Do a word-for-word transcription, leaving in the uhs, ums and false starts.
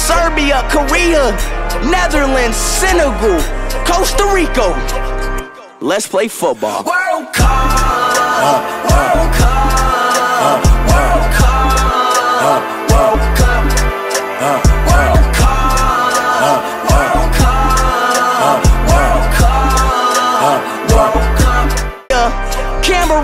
Serbia, Korea, Netherlands, Senegal, Costa Rica. Let's play football. World Cup, World Cup, World Cup, World Cup, World Cup, World Cup, World Cup, World Cup. Camera.